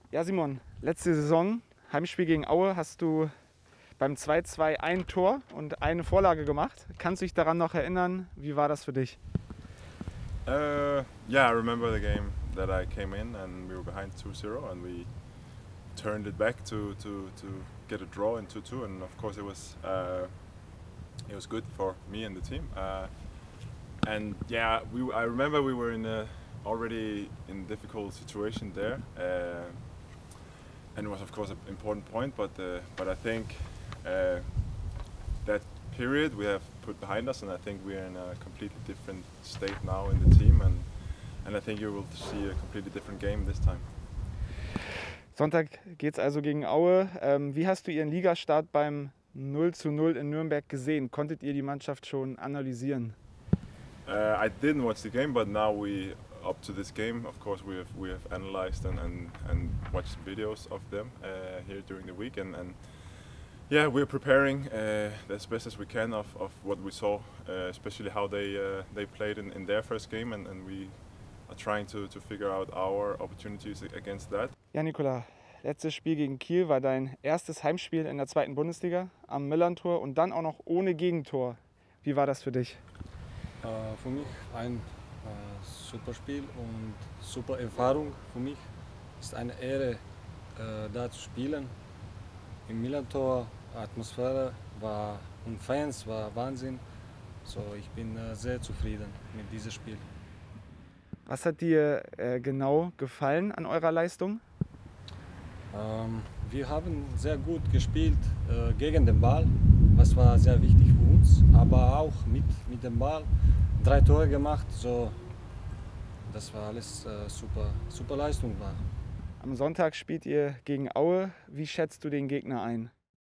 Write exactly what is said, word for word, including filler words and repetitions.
Ja, Simon, letzte Saison, Heimspiel gegen Aue, hast du beim zwei zwei ein Tor und eine Vorlage gemacht. Kannst du dich daran noch erinnern? Wie war das für dich? Uh, yeah, I remember the game that I came in and we were behind two zero and we turned it back to, to, to get a draw in two two, and of course it was uh, it was good for me and the team. Uh, and yeah, we I remember we were in a already in a difficult situation there, uh, and it was of course an important point. But uh, but I think uh, that period we have put behind us, and I think we're in a completely different state now in the team, and and I think you will see a completely different game this time. Sonntag geht es also gegen Aue. Ähm, wie hast du ihren Ligastart beim null zu null in Nürnberg gesehen? Konntet ihr die Mannschaft schon analysieren? Uh, I didn't watch the game, but now we, up to this game, of course, we have we have analyzed and and, and watched videos of them uh, here during the week, and, and yeah, we're preparing uh, as best as we can of, of what we saw, uh, especially how they uh, they played in, in their first game, and, and we are trying to, to figure out our opportunities against that. Ja, Nikola, letztes Spiel gegen Kiel war dein erstes Heimspiel in der zweiten Bundesliga am Millerntor und dann auch noch ohne Gegentor. Wie war das für dich? Äh, für mich ein äh, super Spiel und super Erfahrung für mich. Es ist eine Ehre, äh, da zu spielen. Im Millantor Atmosphäre war und Fans war Wahnsinn. So, ich bin äh, sehr zufrieden mit diesem Spiel. Was hat dir äh, genau gefallen an eurer Leistung? Ähm, wir haben sehr gut gespielt äh, gegen den Ball, was war sehr wichtig für uns, aber auch mit, mit dem Ball. Drei Tore gemacht, so das war alles äh, super, super Leistung war. Am Sonntag spielt ihr gegen Aue. Wie schätzt du den Gegner ein?